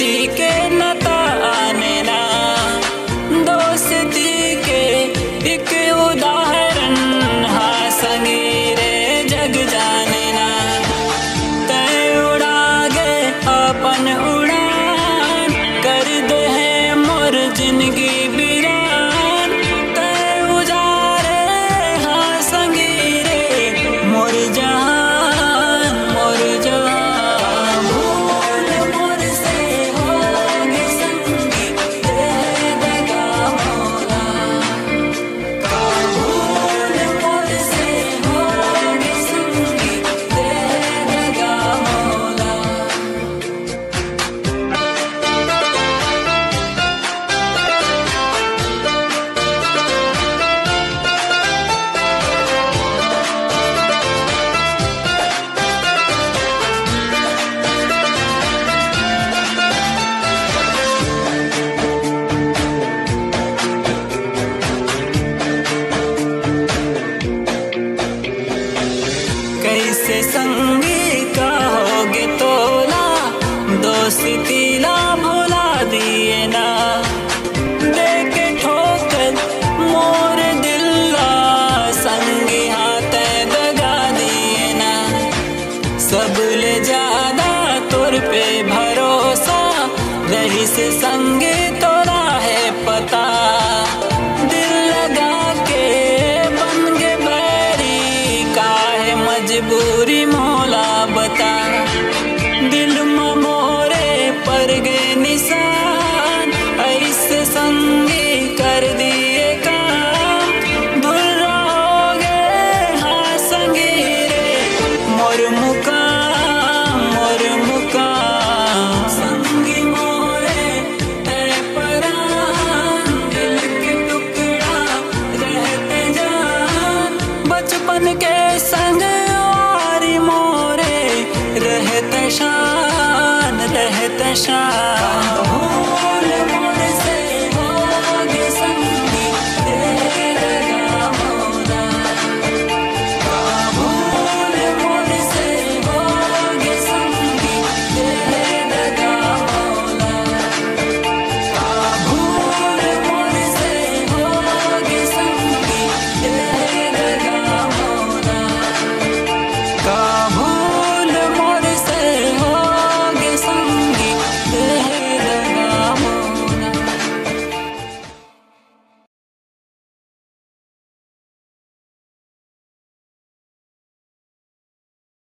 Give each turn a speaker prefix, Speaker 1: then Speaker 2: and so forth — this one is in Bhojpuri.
Speaker 1: दोस्ती के नता आने ना, दोस्ती के एक उदाहरण हाँ संगी रे जग जाने ना। तय उड़ा गे अपन उड़ान, कर दे है मोर जिंदगी बिरान। तय उजारे हाँ संगी रे मोर जहान, मोर जहान। भूल मोर से होगे संगी दे देगा मौला, भूल मोर से होगे संगी दे देगा मौला। कैसे संगी का होगे तोला, दोस्ती ला भुला दिए ना। देके ठोकर मोर दिल्ला, संगी हाथ दगा दिए ना। सब ले ज्यादा तोर पे भरोसा, रही से संगे तोरा है पता। दिल लगा के बन गे बैरी, काहे मजबूरी मौला बता। दिल में मोरे पर गए निशान, ऐसे संगी कर दिए काम। भूल रहोगे हाँ संगी रे मोर मुकाम, मोर मुकाम। संगी मोरे है परान, दिल के टुकड़ा रहते जान। बचपन के संग यारी मोरे रहते शान, रहते शान।